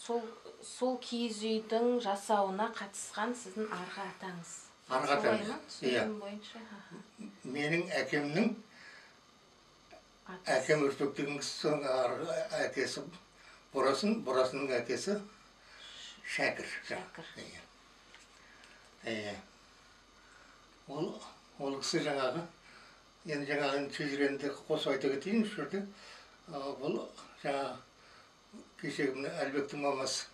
Сол киіз үйдің жасауына қатысқан сіздің арғы атаңыз. Арғы атаңыз. Иә. Бойынша. Менің әкемнің әкем өрпектеген кісінің әкесі Борасының әкесі Шәкір. Ол кісі жаңағы, енді жаңағы шежіренді қосып айта кетейін осы жерде. Бұл жаңағы кешегі Әлбектің мамасы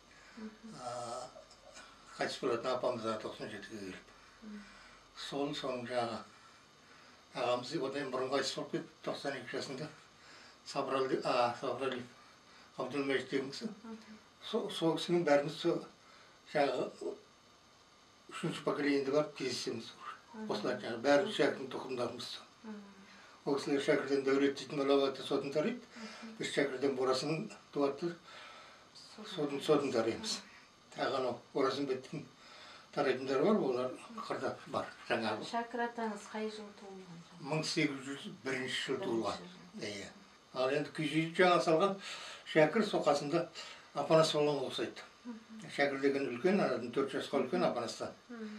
қайтыс болатын апамызға 97-ге келіп. Соның жаңағы ағамыз одан бұрын қайтыс болып кетті 92 жасында. Сабырали Абдулмәжит деген кісі. Сол кісінің бәріміз жаңағы 3-ші поколенияда барып кездесеміз. Осылар жаңағы бәріміз Шәкірдің тұқымдарымыз. Ол кісілер Шәкірден Дәулет дейтін Малабатты сотын тарайды. Біз Шәкірден Борасының туатты сотын тараймыз. Тағаны Орасын беттің тарайтындар бар, олар қырда бар жаңағы. Шәкір атаңыз қай жыл туылған? 1801 жыл туылған. Ал енді күйші жаңа салған Шәкір соқасында апанас болған ұқсайды. Шәкір деген үлкен, 4 жасқа үлкен апанастан.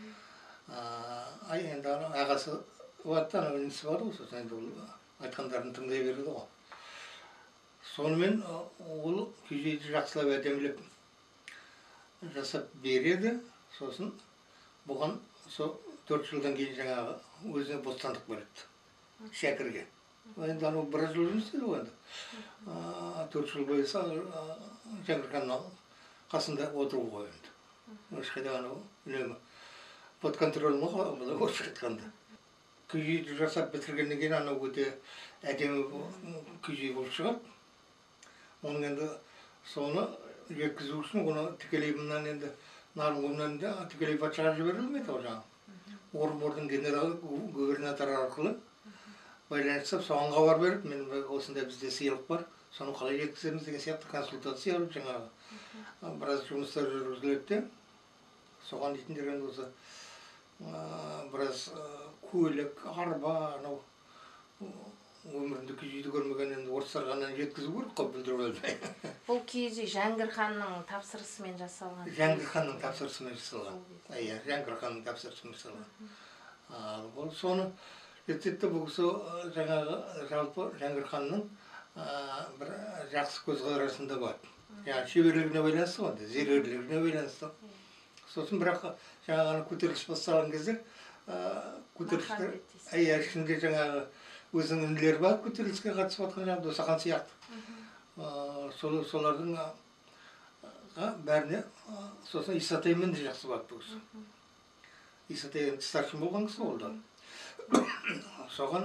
Енді ағасы Уаттан өнісі бар ғой, сосын енді ол айтқандарын тыңдай береді ғой. Сонымен ол күйшейді жақсылап әдемілеп жасап береді, сосын бұған 4 жылдан кейін жаңағы өзіне бостандық береді, Шәкірге. Енді анау біраз жыл жұмыс істеді ғой енді. 4 жыл бойы Шәкір ханның қасында отыру ғой енді. Ешқайда анау үнемі под контроль ғой, орысша айтқанда. Күйшейді жасап бітіргеннен кейін анау өте әдемі күйшей болып шығады. Оның енді соны жеткізу үшін оны тікелей мұнан енді Нарынғұмнан тікелей патшаға жіберілмейді ол жаңағы. Орынбордың генералы губернатор арқылы байланысып соған хабар беріп, мен осындай бізде сыйлық бар, соны қалай жеткіземіз деген сияқты консультация алып жаңағы біраз жұмыстар жүргізіледі. Соған дейтіндер енді осы біраз көлік, арба, анау өмірінде күйшейді көрмеген енді орыстар ғана жеткізу керек қой білдіріп өлмей. Бұл киіз үй Жәңгір ханның тапсырысымен жасалған? Жәңгір ханның тапсырысымен жасалған. Жәңгір ханның тапсырысымен жасалған. Бұл соны жетті бұл кісі жаңағы жалпы Жәңгір ханның бір жақсы көзқарасында бар. Шеберлігіне байланысты ғой, зергерлігіне байланысты. Сосын бірақ жаңағы көтеріліс басталған кезде көтерілістер ішінде жаңағы өзінің інілері бар көтеріліске қатысып жатқан жаңағы Досақан сияқты. Солардың бәріне сосын Исатаймен де жақсы барды бұл кісі. Исатай енді старшын болған кісі ол да. Соған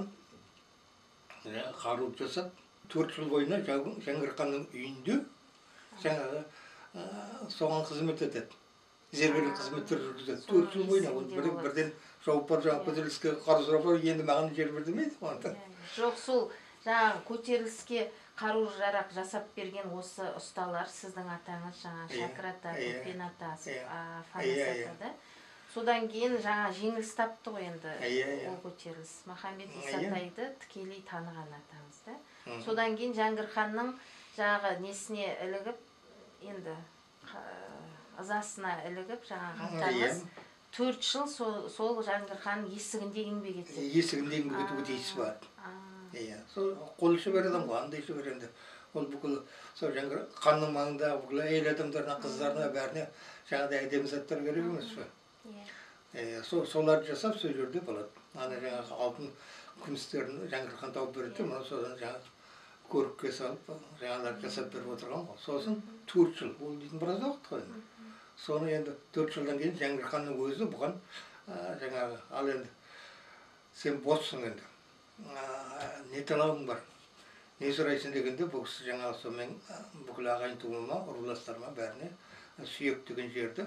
қару жасап 4 жыл бойына Жәңгір ханның үйінде жаңағы соған қызмет етеді. Зергерлік қызметтер жүргізеді. 4 жыл бойына бірден жауып бар жаңағы көтеріліске қару сұрап бар, енді маған жер бер демейді ғой. Жоқ, сол жаңағы көтеріліске қару жарақ жасап берген осы ұсталар сіздің атаңыз жаңағы Шәкір ата, Көпен ата, Фанас ата да. Содан кейін жаңа жеңіліс тапты ғой енді ол көтеріліс. Махамбет Исатайды тікелей таныған атаңыз да. Содан кейін Жәңгір ханның жаңағы несіне ілігіп, енді ызасына ілігіп жаңағы атаңыз 4 жыл сол Жәңгір ханның есігінде еңбек етті. Есігінде еңбек етуге тиіс бар. Сол қол шебер адам ғой, андай шебер енді. Ол бүкіл сол Жәңгір ханның маңында бүкіл әйел адамдарына, қыздарына, бәріне жаңағыдай әдемі заттар керек емес пе? Соларды жасап сол жерде болады. Ана жаңағы алтын күмістерін Жәңгір хан тауып береді, мұны содан жаңағы көрікке салып, жаңағыларды жасап беріп отырған ғой. Сосын 4 жыл, ол дейтін біраз уақыт қой. Соны енді 4 жылдан кейін Жәңгір ханның өзі бұған жаңағы, ал енді сен боссың енді, не талабың бар, не сұрайсың дегенде бұл кісі жаңағы сонымен бүкіл ағайын туыма, руластарыма бәріне сүйек деген жерді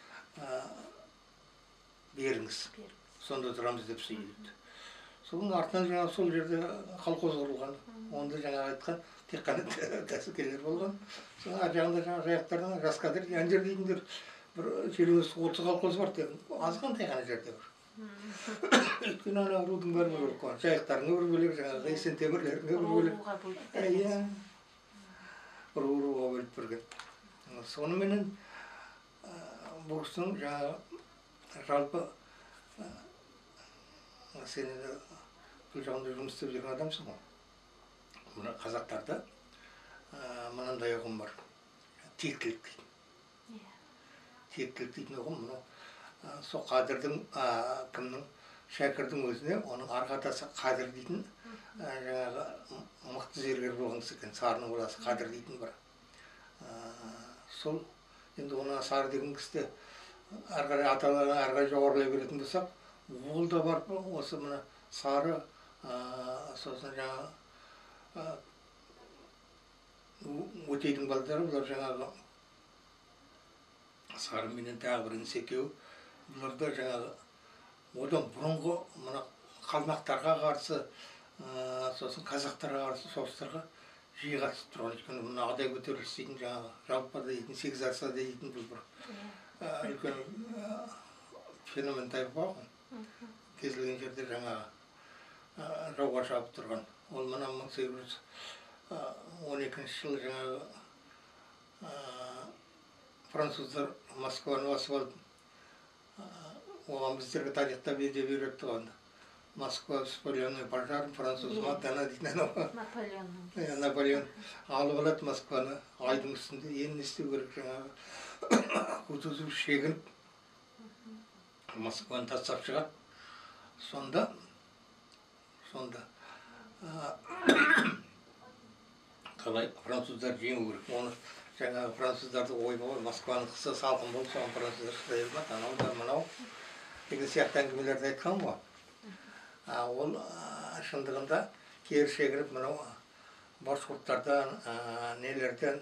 беріңіз, сонда тұрамыз деп сүйейді. Соның артынан жаңағы сол жерде колхоз құрылған, онда жаңағы айтқан тек қана тәсілкерлер болған. Соның ар жағында жаңағы жайықтардан раскадр, әндер дейтіндер бір 20-30 колхоз бар, азғантай ғана жерде бар. Өйткені ана рудың бәрі бөлек қойған, жайықтарына бір бөлек, жаңағы Есен темірлеріне бір бөлек. Руға бөліп берген. Руға бөліп берген. Соныменен бұл кісінің жаңағы жалпы сен бұл жағында жұмыс істеп жүрген адамсың ғой. Мына қазақтарда мынандай ұғым бар. Тектілік дейді. Тектілік дейтін ұғым мынау сол қадірдің кімнің шәкірдің өзіне оның арқатасы қадір дейтін жаңағы мықты зергер болған кісі екен. Сарының баласы қадір дейтін бар. Сол енді оны сары деген кісіде әрі қарай аталарына әрі қарай жоғарылай беретін болсақ, ол да бар осы мына сары сосын жаңағы өтейдің балдары, бұлар жаңағы сары менен тағы бір інісі екеуі, бұлар да жаңағы одан бұрынғы мына қалмақтарға қарсы сосын қазақтарға қарсы соғыстарға жиі қатысып тұрған. Өйткені мына адай көтеріліс дейтін жаңағы жалпы дейтін сегіз арса дейтін бұл бір үлкен феномен тайып бар ғой. Кез келген жерде жаңағы жауға шабып тұрған. Ол мына 1812 жылы жаңағы француздар Москваны басып алып, оған біздерге тарихта деп үйретті ғой. Москва вспыленный пожар, француз маттана дейтін анау. Наполеон алып алады Москваны айдың үстінде. Енді не істеу керек жаңағы Кутузов шегініп Москваны тастап шығады. Сонда қалай француздар жеңу керек. Оны жаңағы француздарды ойбай Москваның қысы салқын болып, соған француздар шыдай алмады. Анау да мынау деген сияқты әңгімелерді айтқан ғой. Ол шындығында кері шегіріп мынау башқұрттардан, нелерден,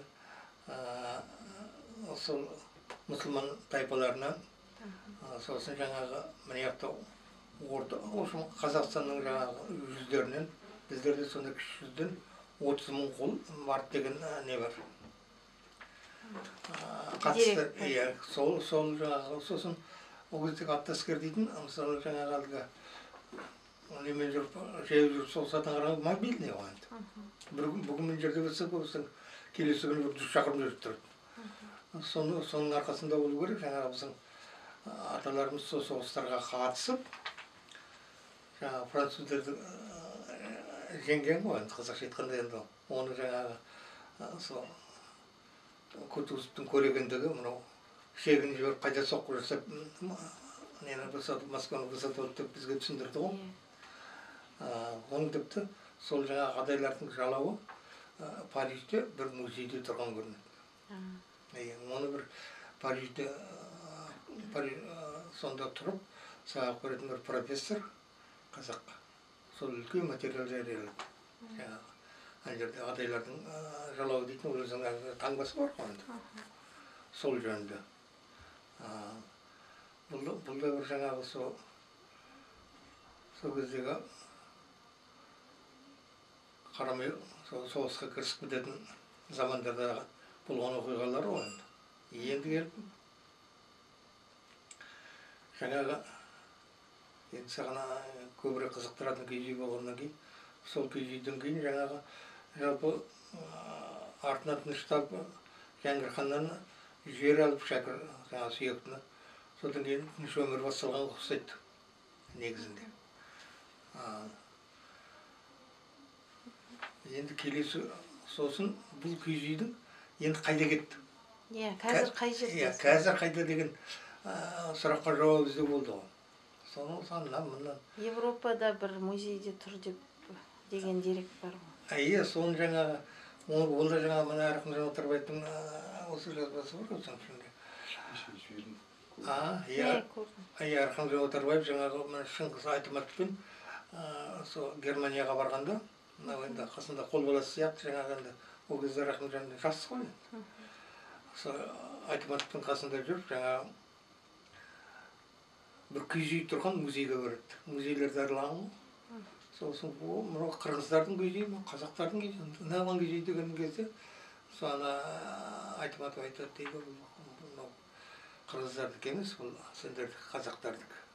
сол мұсылман тайпаларынан, сосын жаңағы мынаяқты Қазақстанның жаңағы жүздерінен, біздерде сонда кіші жүзден 30 мың қол бар деген не бар. Қатысты, сол жаңағы, сосын ол кездегі аттаскер дейтін, мысалы жаңағы әлгі немен жүріп, жаяу жүріп соғысатын қараңғы мобильный оған. Бүгін мен жерде болса, келесі күні бір 100 шақырым жүріп тұрады. Соның арқасында болу керек, жаңағы біздің аталарымыз сол соғыстарға қатысып, жаңағы француздарды жеңген ғой, қазақша айтқанда енді. Оны жаңағы сол Кутузовтың көрегендігі, мынау шегін жіберіп қайта соққы жасап, нені босатып, Москваны босатып алып деп бізге түсіндірді ғой. Оның тіпті сол жаңағы адайлардың жалауы Парижде бір музейде тұрған көрінеді. Оны бір Парижде сонда тұрып, сабақ беретін бір профессор қазаққа сол үлкен материал жариялады. Жаңағы ана жерде адайлардың жалауы дейтін ол өзінің таңбасы бар ғой. Сол жөнінде. Бұл да бір жаңағы сол кездегі қарамай соғысқа кірісіп кететін замандарда болған оқиғалар ғой. Енді келіп жаңағы енді саған көбірек қызықтыратын киіз үй болғаннан кейін, сол киіз үйден кейін жаңағы жалпы артына тыныштап Жәңгір ханнан жер алып шәкір жаңағы сүйектіні. Содан кейін тыныш өмір басталған ұқсайды негізінде. Енді келесі сосын бұл киіз үйдің енді қайда кетті? Қазір қай жерде? Қазір қайда деген сұраққа жауап іздеу болды ғой. Соның санынан мұнан. Европада бір музейде тұр деген дерек бар ғой. Соның жаңағы, ол да жаңағы мұны Әрқын Жанатарбайдың осы жазбасы бар ғой соның ішінде. Әрқын Жанатарбаев жаңағы Шыңғыс Айтматовпен Германияға барғанда, енді қасында қол баласы сияқты жаңағы енді ол кезде Рахымжан жас қой. Айтматовтың қасында жүріп жаңағы бір киіз үй тұрған музейге барады. Музейлерді аралаған ғой. Сосын мынау қырғыздардың киіз үйі, қазақтардың киіз үйі, неғылған киіз үй деген кезде соны Айтматов айтады дейді, бұл қырғыздардікі емес, бұл сендердікі қазақтардікі.